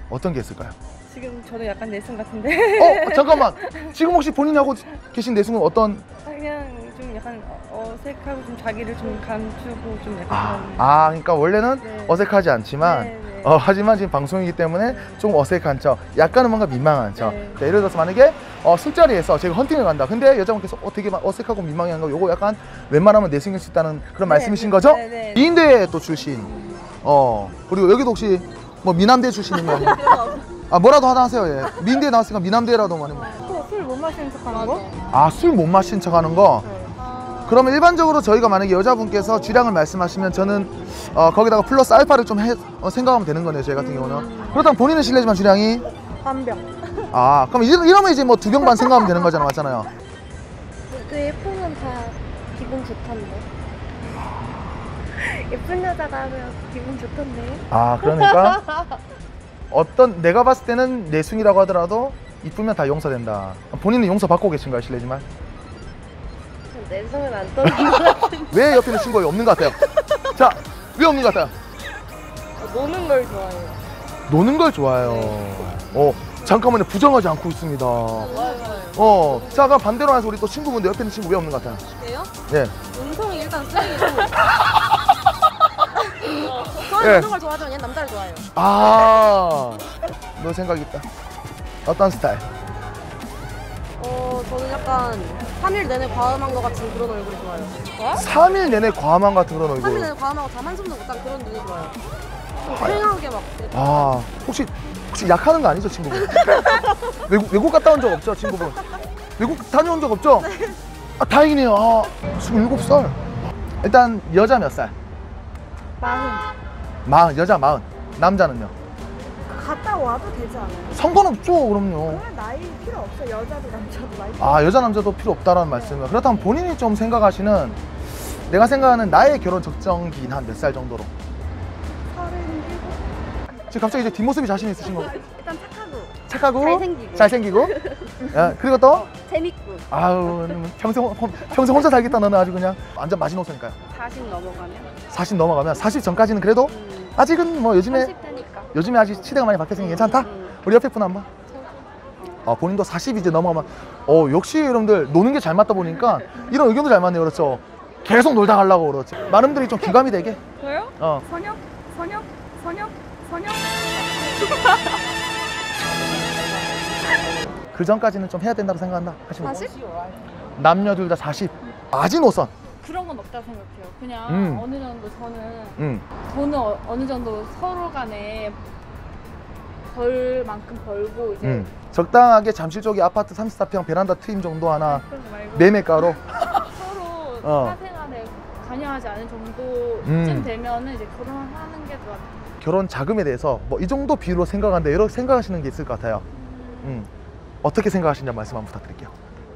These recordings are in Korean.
어떤 게 있을까요? 지금 저도 약간 내숭 같은데. 잠깐만. 지금 혹시 본인이 하고 계신 내숭은 어떤? 그냥 좀 약간 어색하고 좀 자기를 좀 감추고 좀 약간 그러니까 원래는 네. 어색하지 않지만 네, 네. 하지만 지금 방송이기 때문에 네. 좀 어색한 척, 약간은 뭔가 민망한 척. 네. 자, 예를 들어서 만약에 술자리에서 제가 헌팅을 간다. 근데 여자분께서 되게 막 어색하고 민망한 거, 요거 약간 웬만하면 내숭일 수 있다는 그런 네, 말씀이신 네, 거죠? 네, 네. 미인대 또 출신. 그리고 여기도 혹시 뭐 미남대 출신이면 뭐라도 하나 하세요. 예. 미인대 나왔으니까 미남대라도 많이. 술 못 마시는 척하는 거? 술 못 마신 척 하는 거? 그러면 일반적으로 저희가 만약에 여자분께서 주량을 말씀하시면 저는 거기다가 플러스 알파를 좀 생각하면 되는 거네요, 저희 같은 경우는. 그렇다면 본인은 실례지만 주량이? 반 병. 그럼 이러면 이제 뭐 2병 반 생각하면 되는 거잖아, 맞잖아요. 그 예쁘면 다 기분 좋던데. 예쁜 여자가 하면 기분 좋던데. 그러니까 내가 봤을 때는 내숭이라고 하더라도 이쁘면 다 용서된다. 본인은 용서 받고 계신가요, 실례지만? 내성은 안 떠는 것 같은데. 왜 옆에 있는 친구가 없는 것 같아요? 자, 왜 없는 것 같아요? 노는 걸 좋아해요. 노는 걸 좋아해요. 잠깐만요, 부정하지 않고 있습니다. 자, 그럼 반대로 해서 우리 또 친구분들 옆에 있는 친구 왜 없는 것 같아요? 왜요? 예. 음성이 일단 쓰레기고. 저는 예. 노는 걸 좋아하지만 얘는 남자를 좋아해요. 너 생각 있다. 어떤 스타일? 저는 약간 3일 내내 과음한 것 같은 그런 얼굴이 좋아요. 3일 내내 과만 같은 그런 3일 얼굴. 내내 과음하고 잠 한숨도 못한 그런 눈이 좋아요. 휑하게 막. 혹시 약하는 거 아니죠, 친구분? 외국 갔다 온 적 없죠, 친구분? 외국 다녀온 적 없죠? 다행이네요. 27살. 일단 여자 몇 살? 40. 여자 40. 남자는요? 갔다 와도 되지 않아요? 상관없죠, 그럼요. 그냥 나이 필요 없어. 여자도 남자도 나이. 여자 남자도 필요 없다라는 말씀이에요. 그렇다면 본인이 좀 생각하시는, 내가 생각하는 나의 결혼 적정기는 한 몇 살 정도로? 37. 지금 갑자기 이제 뒷모습이 자신 있으신 거? 일단 착하고 잘생기고. 잘생기고 그리고 또 재밌고. 평생 혼자 살겠다. 너는 아주 그냥 완전 마지노선이니까요. 40 넘어가면? 40 넘어가면 40 전까지는 그래도 아직은 뭐 요즘에 30대니까. 요즘에 아직 시대가 많이 바뀌었으니 괜찮다? 우리 옆에 분 한번. 본인도 40 이제 넘어가면 역시 여러분들 노는 게 잘 맞다 보니까 이런 의견도 잘 맞네요. 그렇죠? 계속 놀다 가려고 그렇죠. 많은 분들이 좀 귀감이 되게. 저요? 선역. 그 전까지는 좀 해야 된다고 생각한다 하시면 40? 남녀 둘 다 40 마지노선. 그런 건 없다고 생각해요. 그냥 어느 정도 저는 돈은 어느 정도 서로 간에 벌 만큼 벌고 이제 적당하게 잠실쪽에 아파트 34평 베란다 트임 정도 하나 그런 거 말고 매매가로 서로 사생활에 관여하지 않은 정도쯤 되면은 이제 결혼하는 게 더. 결혼 자금에 대해서 뭐 이 정도 비율로 생각하는데 여러 생각하시는 게 있을 것 같아요. 어떻게 생각하시는지 말씀 한번 부탁드릴게요.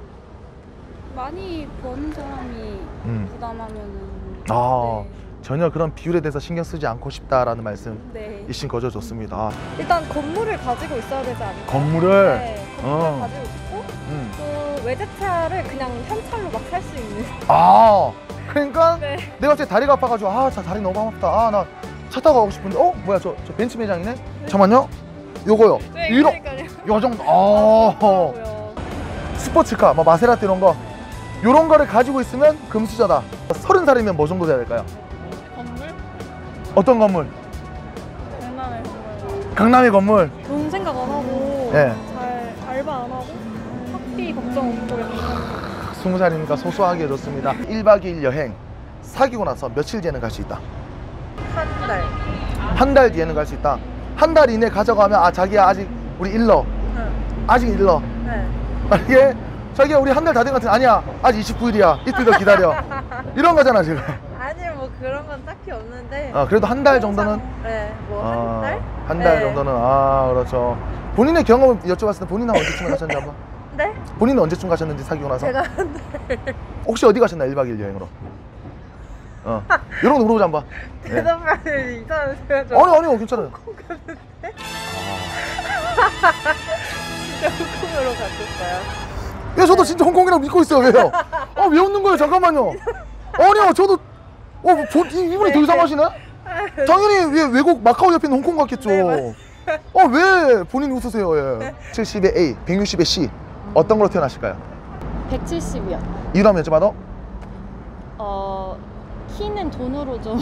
많이 버는 사람이 부담하면은. 네. 전혀 그런 비율에 대해서 신경 쓰지 않고 싶다라는 말씀이신 거죠. 좋습니다. 일단 건물을 가지고 있어야 되지 않을까요? 건물을? 네, 건물을 가지고 있고 그 외제차를 그냥 현찰로 막 살 수 있는. 그러니까 네. 내가 갑자기 다리가 아파가지고 다리 너무 아프다. 나 차 타고 가고 싶은데 뭐야 저 벤츠 매장이네? 잠깐만요. 요거요. 네, 이런 그러니까요. 요 정도. 스포츠카, 뭐 마세라티 이런 거, 요런 거를 가지고 있으면 금수저다. 30살이면 뭐 정도 돼야 될까요? 건물? 어떤 건물? 장난을 건물. 강남의 건물. 돈 생각 안 하고 네. 잘 알바 안 하고 학비 걱정 없고 약간 20살이니까 소소하게 좋습니다. 1박 2일 여행 사귀고 나서 며칠 뒤에는 갈 수 있다. 한 달. 한 달 뒤에는 갈 수 있다. 한 달 이내 가져가면 자기야 아직 우리 일러. 아직 일러. 네. 만약에 자기야 우리 한 달 다 된 것 같은데 아니야 아직 29일이야 이틀 더 기다려. 이런 거잖아 지금. 아니 뭐 그런 건 딱히 없는데. 그래도 한 달 정도는. 네. 뭐 한 달? 한 달 네. 정도는. 그렇죠. 본인의 경험을 여쭤봤을 때 본인은 언제쯤 가셨는지 한번. 네? 본인은 언제쯤 가셨는지 사귀고 나서. 제가 한 달. 혹시 어디 가셨나 1박 2일 여행으로? 이런 거 물어보자 한번. 네. 대답하는 이상한 소리가 좀. 아니요 괜찮아요. 진짜 홍콩으로 갔었어요. 저도 진짜 홍콩이라고 믿고 있어요. 왜요? 왜 웃는 거예요? 잠깐만요. 아니요 저도 이분이 더 이상하시네? 당연히 외국 마카오 옆에 있는 홍콩 같겠죠. 네, 왜 본인이 웃으세요? 예. 70에 A, 160에 C. 어떤 걸로 태어나실까요? 170이요. 이유로 한번 여쭤봐도? 키는 돈으로 좀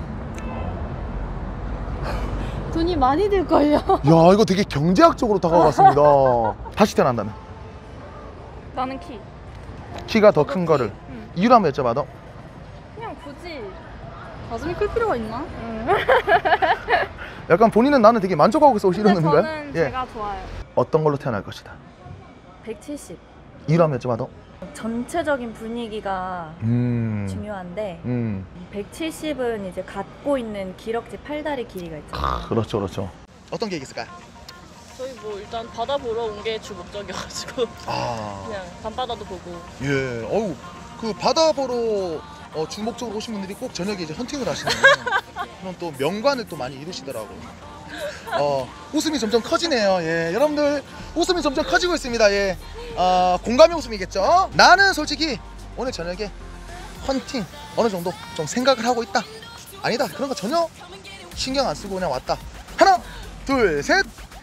돈이 많이 들걸요. 야, 이거 되게 경제학적으로 다가갔습니다. 다시 태어난다면? 나는 키. 키가 더 큰 거를. 응. 이유로 한번 여쭤봐도? 그냥 굳이. 가슴이 클 필요가 있나? 약간 본인은 나는 되게 만족하고 있어 이런 근데 의미인가요? 저는 예. 제가 좋아요. 어떤 걸로 태어날 것이다. 170. 이유로 한번 여쭤봐도? 전체적인 분위기가 중요한데 170은 이제 갖고 있는 기럭지 팔다리 길이가 있잖아요. 그렇죠, 그렇죠. 어떤 계획 있을까요? 저희 뭐 일단 바다 보러 온 게 주 목적이어가지고 그냥 밤바다도 보고. 예. 어우, 그 바다 보러 주목적으로 오신 분들이 꼭 저녁에 이제 헌팅을 하시네요. 그럼 또 명관을 또 많이 이루시더라고요. 웃음이 점점 커지네요. 예, 여러분들 웃음이 점점 커지고 있습니다. 예, 공감의 웃음이겠죠. 나는 솔직히 오늘 저녁에 헌팅 어느 정도 좀 생각을 하고 있다. 아니다, 그런 거 전혀 신경 안 쓰고 그냥 왔다. 하나, 둘, 셋.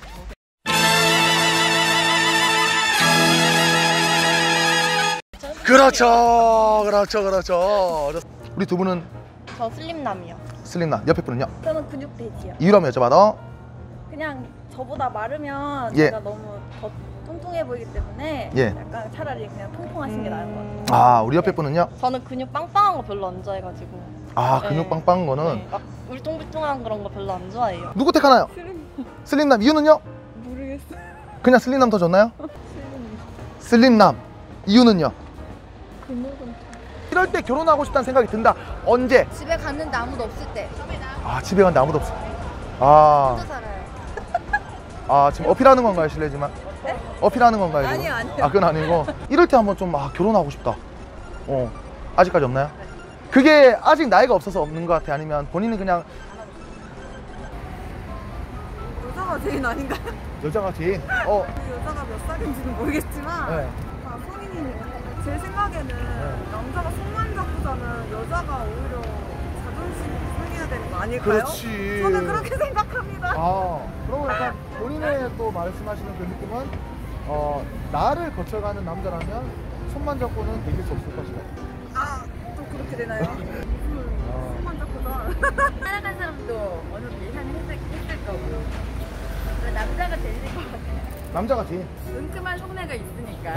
그렇죠, 그렇죠, 그렇죠. 우리 두 분은 저 슬림남이요. 슬림남, 옆에 분은요? 저는 근육 돼지요. 이유로 한번 여쭤봐도? 그냥 저보다 마르면 예. 제가 너무 더 통통해 보이기 때문에 예. 약간 차라리 그냥 통통하신 게 나을 것 같아요. 우리 옆에 분은요? 저는 근육 빵빵한 거 별로 안 좋아해가지고. 근육 네. 빵빵한 거는 네, 막 울퉁불퉁한 그런 거 별로 안 좋아해요. 누구 택하나요? 슬림남. 이유는요? 모르겠어요. 그냥 슬림남 더 좋나요? 슬림남. 이유는요? 근육은 이럴 때 결혼하고 싶다는 생각이 든다. 언제? 집에 갔는데 아무도 없을 때. 집에 갔는데 아무도 없어. 혼자 살아요. 지금 어필하는 건가요, 실례지만? 네? 어필하는 건가요? 지금? 아니요. 그건 아니고. 이럴 때 한번 좀 결혼하고 싶다. 아직까지 없나요? 그게 아직 나이가 없어서 없는 것 같아. 아니면 본인은 그냥 여자가 제일 아닌가요? 여자가 제일 여자가 몇 살인지는 모르겠지만 네. 성인이니까 제 생각에는 남자가 손만 잡고 자면 여자가 오히려 자존심이 상해야 되는 거 아닐까요? 그렇지. 저는 그렇게 생각합니다. 그러면 약간 본인의 또 말씀하시는 그 느낌은 나를 거쳐가는 남자라면 손만 잡고는 되길 수 없을 것이다. 또 그렇게 되나요? 손만 잡고 자. 살아간 사람도 어느 정도 예상을 했을 거고. 남자가 제일 것 같아요. 남자가 제일. 은큼한 속내가 있으니까.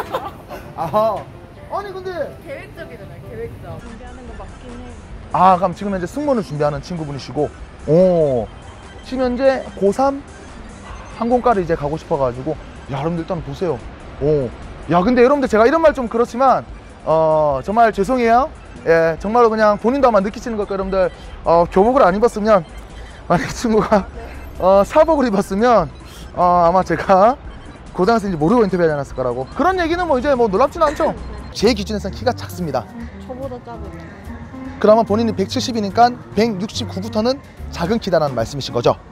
아니 근데 계획적이잖아요. 계획적. 준비하는 거 맞긴 해. 그럼 지금 현재 승무원을 준비하는 친구분이시고 지금 현재 고3 항공과를 이제 가고 싶어가지고 여러분들 일단 보세요. 근데 여러분들 제가 이런 말 좀 그렇지만 정말 죄송해요. 예, 정말로 그냥 본인도 아마 느끼시는 것 같고 여러분들 교복을 안 입었으면 만약 친구가 사복을 입었으면 아마 제가 고등학생인지 모르고 인터뷰하지 않았을 거라고. 그런 얘기는 뭐 이제 뭐 놀랍지는 않죠. 제 기준에서는 키가 작습니다. 저보다 작아요. 그러면 본인이 170이니까 169부터는 작은 키다라는 말씀이신 거죠?